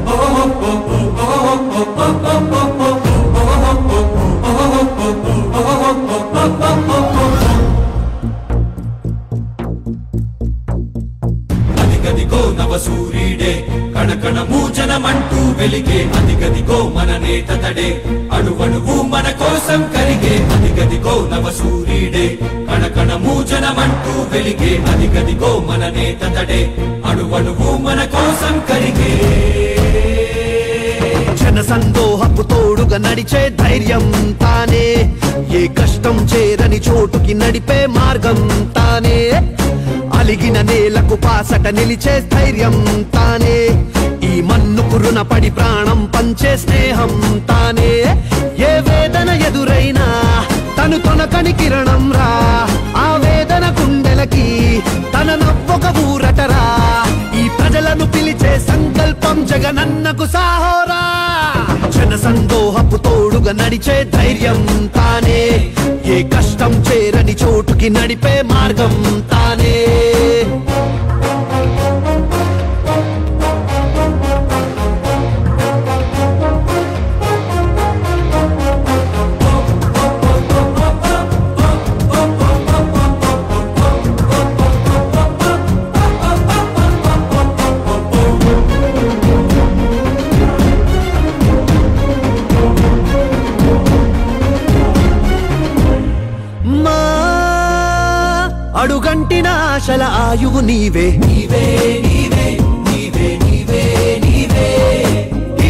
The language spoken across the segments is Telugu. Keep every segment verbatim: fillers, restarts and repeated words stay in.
అదిగదిగో నవ సూర్యుడే కణకణము జనమంటూ వెలిగే అదిగదిగో మన నేత తడే అణువణువు మన కోసం కరిగే అదిగదిగో నవ సూర్యుడే కణకణము జనమంటూ వెలిగే అదిగదిగో మన నేత తడే అణువణువు మన కోసం కరిగే జన సందోహపు తోడుగా నడిచే ధైర్యం తానే ఏ కష్టం చేరని చోటుకి నడిపే మార్గం తానే అలిగిన నేలకు పాసట నిలిచే ధైర్యం తానే ఈ మన్నుకు రుణపడి ప్రాణం పంచే స్నేహం తానే ఏ వేదన ఎదురైనా తను తొనకని కిరణం రా ఆ వేదన గుండెలకి తన నవ్వొక ఊరటరా ఈ ప్రజలను పిలిచే సంకల్పం జగనన్నకు సాహోరా జన సందోహపు తోడుగా నడిచే ధైర్యం తానే ఏ కష్టం చేరని చోటుకి నడిపే మార్గం తానే అడుగంటిన ఆశల ఆయువు నీవే నీవే నీవే నీవే నీవే నీవే ఈ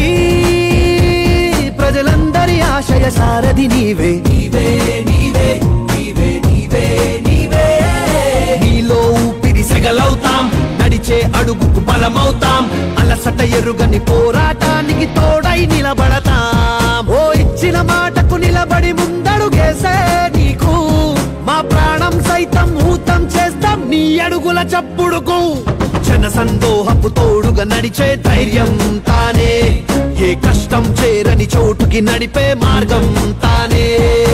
ప్రజలందరి ఆశయ సారథి నీవే నీవే నీవే నీవే నీవే నీవే నీలో ఊపిరి సెగలవుతాం నడిచే అడుగుకు బలమవుతాం అలసట ఎరుగని పోరాటానికి తోడై నిలబడతాం ఓ ఇచ్చిన మాటకు నిలబడి ముందడుగేసే నీకు మా ప్రాణం సైతం ఊతం చేస్తాం నీ అడుగుల చప్పుడుకు జన సందోహపు తోడుగా నడిచే ధైర్యం తానే ఏ కష్టం చేరని చోటుకి నడిపే మార్గం తానే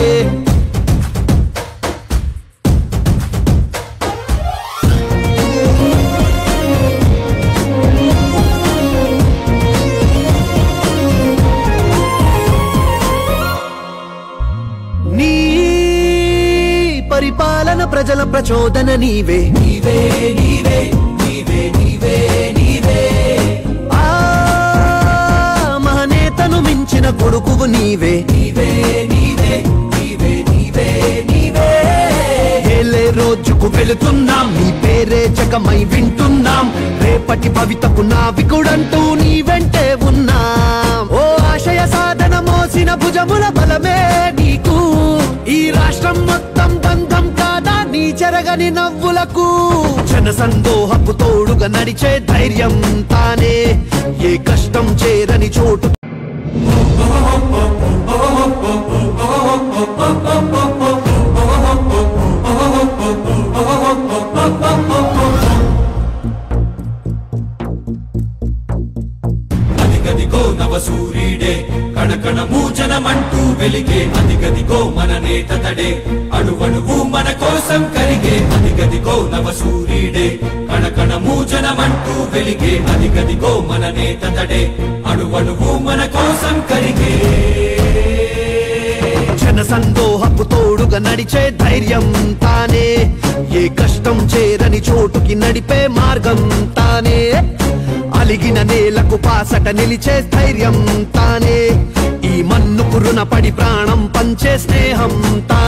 పరిపాలన ప్రజల ప్రచోదన నీవే నీవే నీవే నీవే నీవే నీవే ఆ మహనేతను మించిన కొడుకువు నీవే నీవే నీవే నీవే నీవే నీవే ఏలే రోజుకు వెళుతున్నాం నీ పేరే జగమై వింటున్నాం రేపటి భవితకు నావికుడంటూ నీ వెంటే ఉన్నాం ఓ ఆశయ సాధన మోసిన భుజముల బలమే నీకు ఈ రాష్ట్రం మొత్తం బంధం కాదా నీ చెరగని నవ్వులకు జన సందోహపు తోడుగా నడిచే ధైర్యం తానే ఏ కష్టం చేరని చోటు అదిగదిగో నవ సూర్యుడే కణకణము జనమంటూ వెలిగే అదిగదిగో మన నేత తడే అణువణువు మన కోసం కరిగే అదిగదిగో నవ సూర్యుడే కణకణము జనమంటూ వెలిగే అదిగదిగో మన నేత తడే అణువణువు మన కోసం కరిగే జన సందోహపు తోడుగా నడిచే ధైర్యం తానే ఏ కష్టం చేరని చోటుకి నడిపే మార్గం తానే అలిగిన నేలకు పాసట నిలిచే ధైర్యం తానే ఈ మన్నుకు రుణపడి ప్రాణం పంచే స్నేహం తానే